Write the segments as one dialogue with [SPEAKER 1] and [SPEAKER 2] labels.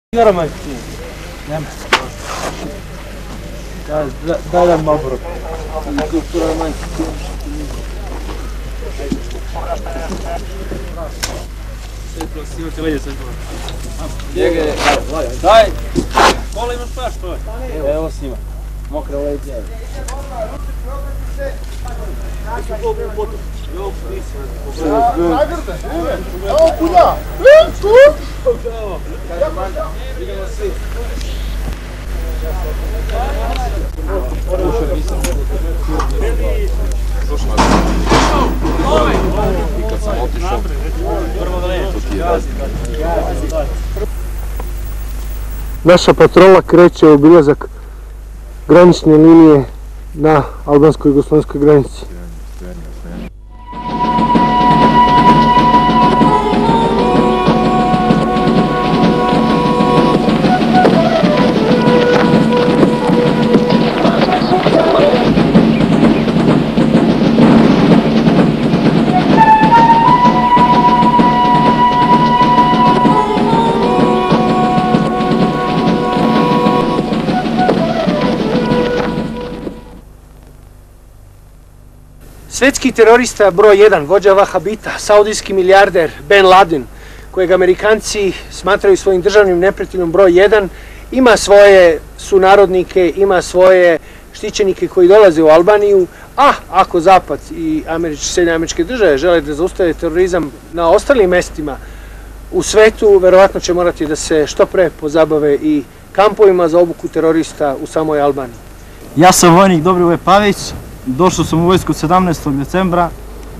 [SPEAKER 1] Sigara majke. Nema. Daj nam obrok. Sigara majke. Imate leđe sve to. Daj! Kola imaš pa što je? Evo snima. Mokre leđe.
[SPEAKER 2] Evo kuda!
[SPEAKER 1] Idemo svi.
[SPEAKER 3] I kad sam otišao, to ti je razlika.
[SPEAKER 2] Naša patrola kreće u obilazak granične linije na albansko-jugoslovenskoj granici. Svetski terorista broj 1, vođa Vahabita, saudijski milijarder Ben Laden, kojeg Amerikanci smatraju svojim državnim neprijateljom broj 1, ima svoje sunarodnike, ima svoje štićenike koji dolaze u Albaniju, a ako Zapad i Sjedinjene Američke Države žele da zaustave terorizam na ostalim mestima u svetu, verovatno će morati da se što pre pozabave i kampovima za obuku terorista u samoj Albaniji.
[SPEAKER 4] Ja sam vojnik Dobrivoje Pavić. Došao sam u vojsku 17. decembra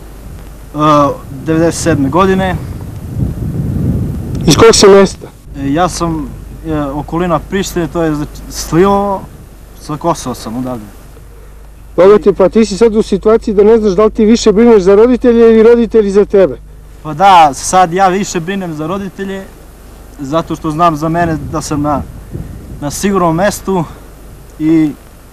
[SPEAKER 4] 1997. godine.
[SPEAKER 2] Iz kojeg si mesta?
[SPEAKER 4] Ja sam okolina Prištine, to je Slivovo, sa Kosova sam odavde.
[SPEAKER 2] Dobro ti, pa ti si sad u situaciji da ne znaš da li ti više brineš za roditelje ili roditelji za tebe.
[SPEAKER 4] Pa da, sad ja više brinem za roditelje, zato što znam za mene da sam na sigurnom mestu i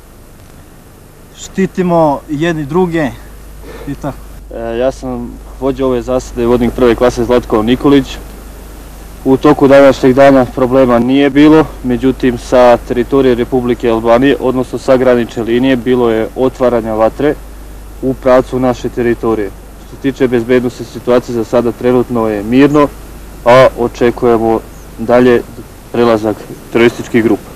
[SPEAKER 4] štitimo jedni druge i tako.
[SPEAKER 5] Ja sam vođa ove zasade i vodnik prve klase Zlatko Nikolić. U toku današnjeg dana problema nije bilo, međutim sa teritorije Republike Albanije, odnosno sa granične linije, bilo je otvaranja vatre u pravcu naše teritorije. Što se tiče bezbednosne situacije, za sada trenutno je mirno, a očekujemo dalje prelazak terorističkih grupa.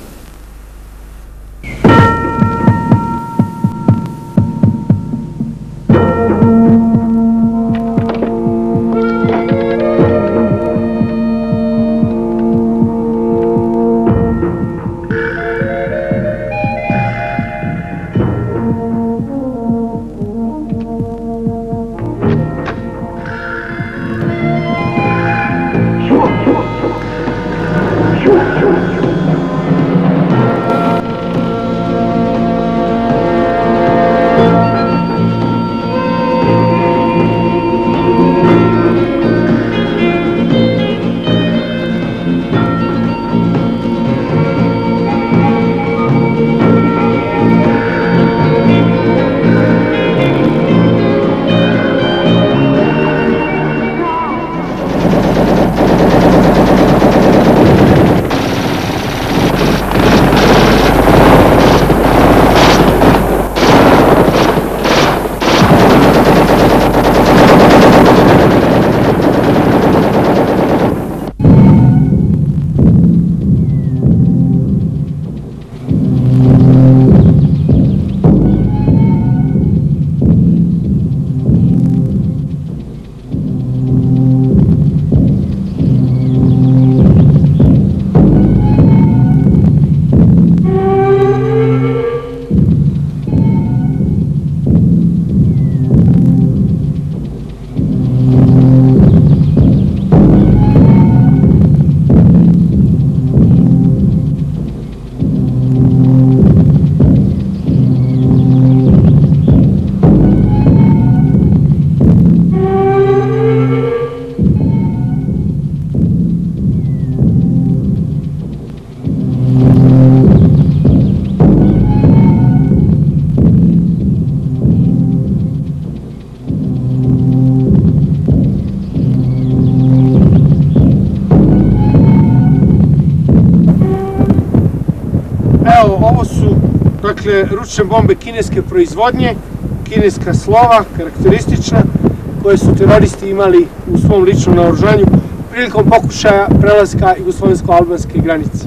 [SPEAKER 2] Ovo su, dakle, ručne bombe kineske proizvodnje, kineska slova, karakteristična, koje su teroristi imali u svom ličnom naoružanju prilikom pokušaja prelaska jugoslovensko-albanske granice.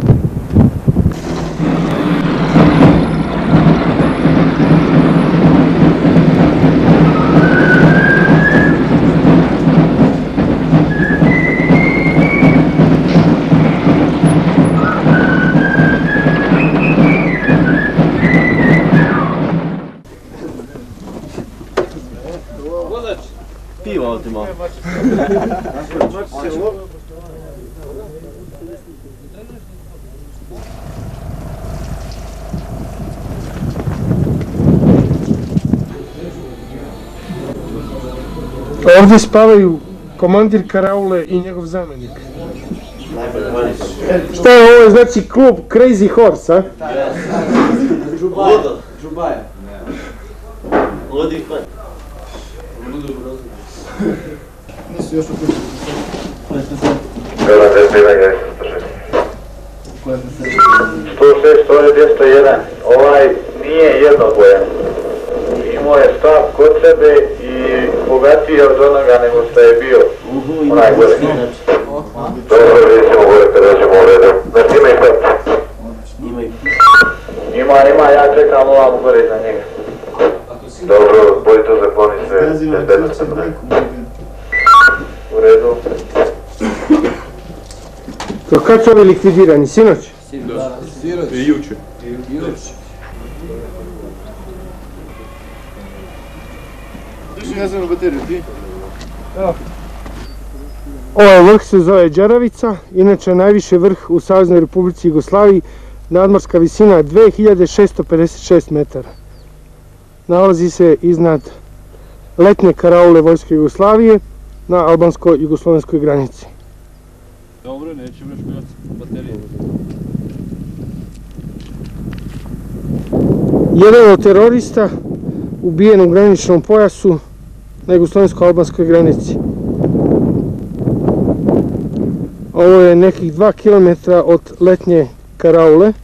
[SPEAKER 3] Pivo ovdje malo.
[SPEAKER 2] Ovdje spavaju komandir karaule i njegov zamenik. Šta je ovo, znači klub Crazy Horse, a?
[SPEAKER 3] Džubaja. Ludi klan. Nisu još uključili.
[SPEAKER 6] Bela 201, 106, to je 201. Ovaj nije jednobojan. Imao je stav kod sebe i bogatiji od onoga nego što je bio onaj gore. Dobro, vidimo gore kada ćemo u redu. Znači ima i stav. Ima, ja čekam ovam gore iza njega. Dobro, bolje to zakloni se bezbednostno. U redu.
[SPEAKER 2] Kad su ovi likvidirani, sinoć?
[SPEAKER 3] Sinoć. I juče. Više ne znam bateriju, ti?
[SPEAKER 2] Ovaj vrh se zove Đeravica, inače najviši vrh u Saveznoj Republici Jugoslaviji, nadmorska visina 2656 metara. Nalazi se iznad letnje karaule Vojske Jugoslavije na albansko-jugoslovenskoj granici.
[SPEAKER 5] Dobro, nećemo još gledati baterije.
[SPEAKER 2] Jedan od terorista ubijen u graničnom pojasu na jugoslovensko-albanskoj granici. Ovo je nekih 2 km od letnje karaule.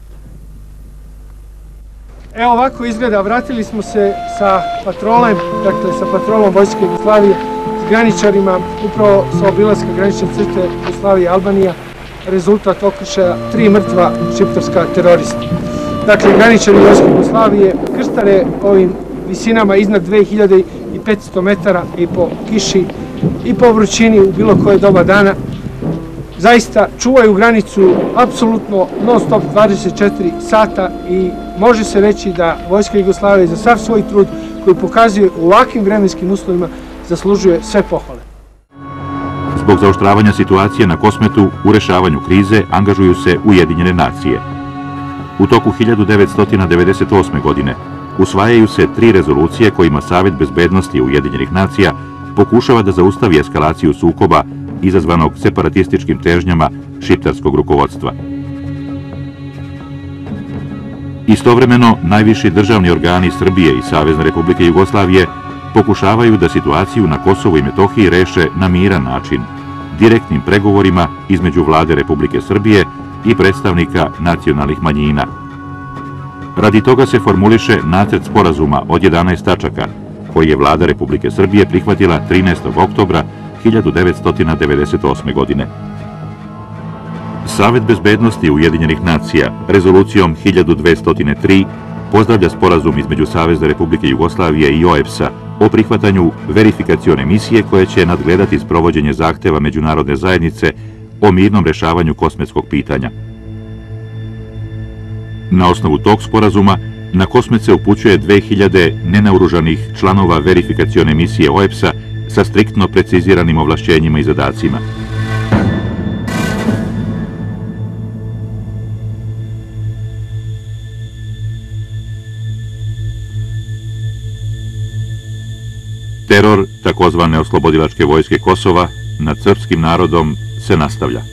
[SPEAKER 2] Evo ovako izgleda, vratili smo se sa patrolem, dakle sa patrolom Vojske Jugoslavije, s graničarima, upravo sa obilaska granične crte Jugoslavije i Albanija, rezultat okršaja 3 mrtva šiptarska terorista. Dakle, graničari Vojske Jugoslavije krstare ovim visinama iznad 2500 metara i po kiši i po vrućini u bilo koje doba dana. Zaista čuvaju granicu apsolutno non stop 24 sata i može se reći da Vojska Jugoslavije za sav svoj trud koji pokazuje u ovakvim vremenskim uslovima zaslužuje sve pohvale.
[SPEAKER 7] Zbog zaoštravanja situacije na Kosmetu u rešavanju krize angažuju se Ujedinjene nacije. U toku 1998. godine usvajaju se 3 rezolucije kojima Savet bezbednosti Ujedinjenih nacija pokušava da zaustavi eskalaciju sukoba izazvanog separatističkim težnjama šiptarskog rukovodstva. Istovremeno, najviši državni organi Srbije i Savezne Republike Jugoslavije pokušavaju da situaciju na Kosovu i Metohiji reše na miran način, direktnim pregovorima između Vlade Republike Srbije i predstavnika nacionalnih manjina. Radi toga se formuliše nacrt sporazuma od 11 tačaka, koji je Vlada Republike Srbije prihvatila 13. oktobra 1998. godine. Savet bezbednosti Ujedinjenih nacija rezolucijom 1203 pozdravlja sporazum između Savezne Republike Jugoslavije i OEBS-a o prihvatanju verifikacione misije koje će nadgledati sprovođenje zahteva međunarodne zajednice o mirnom rešavanju kosmetskog pitanja. Na osnovu tog sporazuma, na Kosmet se upućuje 2000 nenaoružanih članova verifikacione misije OEBS-a sa striktno preciziranim ovlašćenjima i zadacima. Teror takozvane oslobodilačke vojske Kosova nad srpskim narodom se nastavlja.